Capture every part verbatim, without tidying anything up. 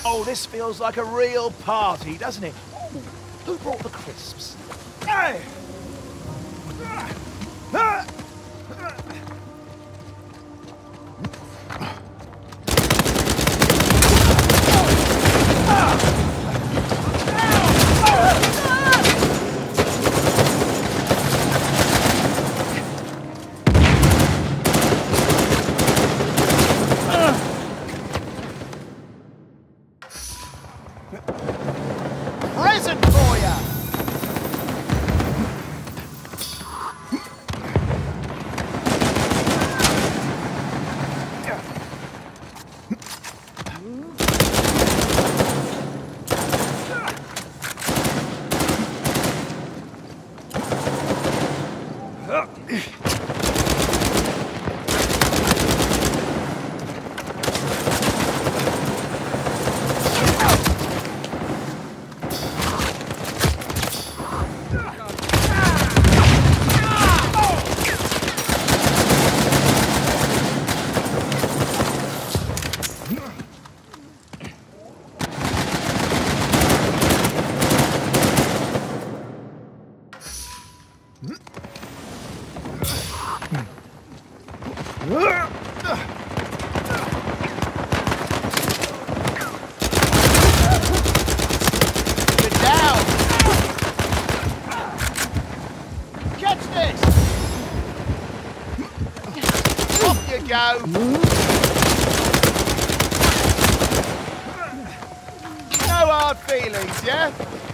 Oh, this feels like a real party, doesn't it? Ooh, who brought the crisps? Hey! Present for ya! Go. No hard feelings, yeah?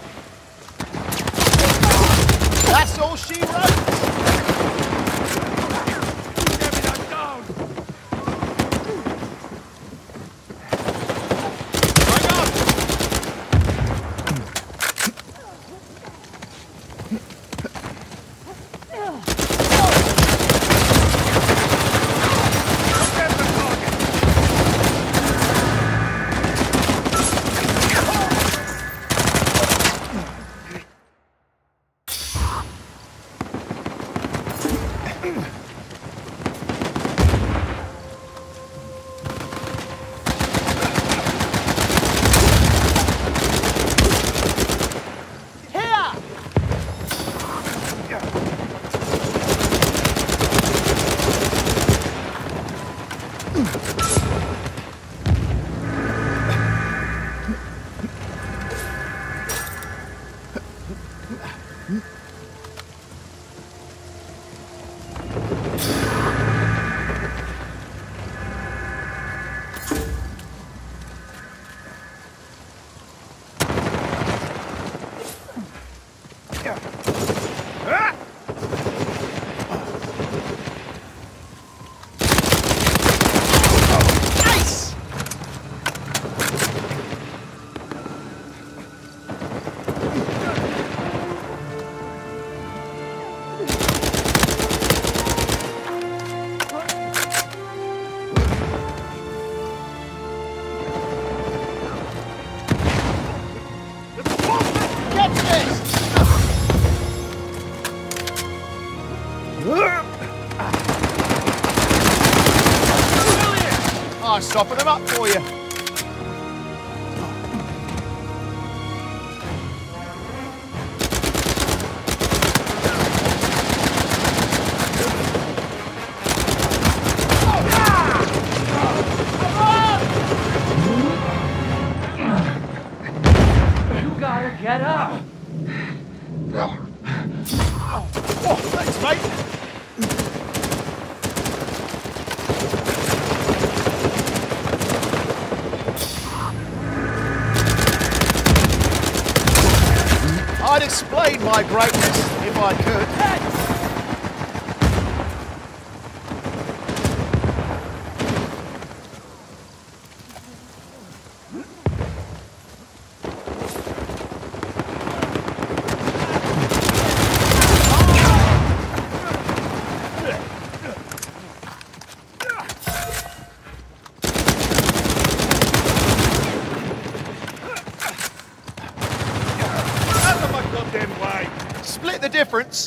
That's all she wrote. I'm stopping them up for you. You gotta get up. Oh, thanks, mate. I'd explain my greatness if I could. Split the difference.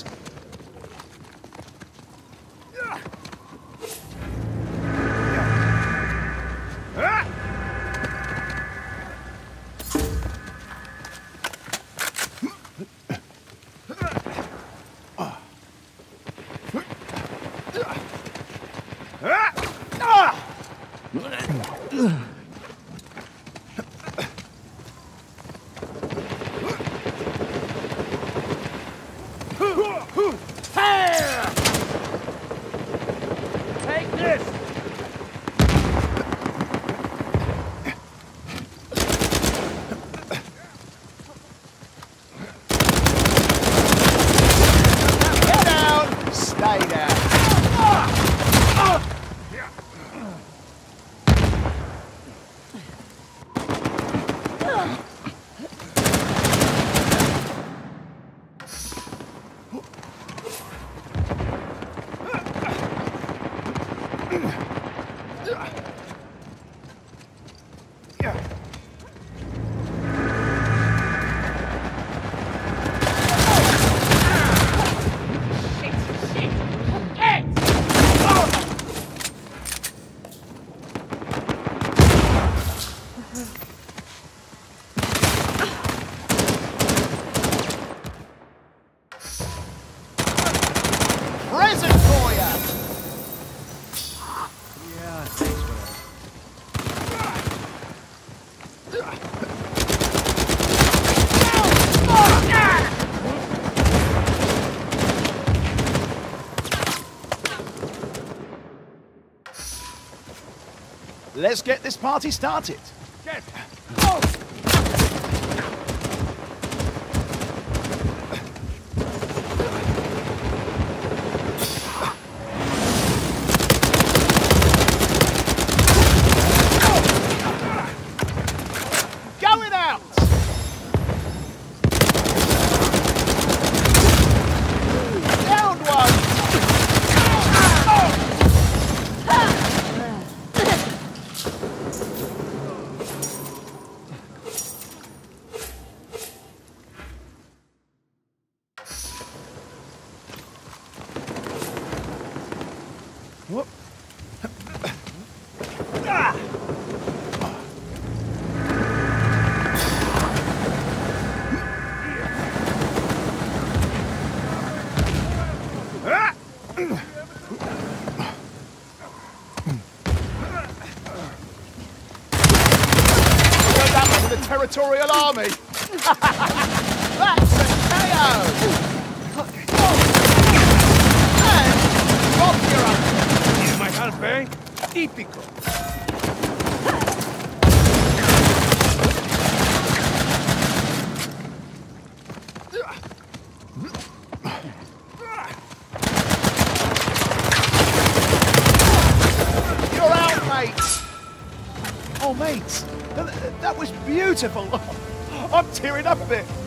present for you. Yeah, thanks for that. Let's get this party started. Get. Oh. Going out. Down one. Whoop. Ah! Turn that one to the Territorial Army. That's a K O. And Rob, you're up. Here's my help, eh? Típico. You're out, mate. Oh, mate, that, that was beautiful. I'm tearing up a bit.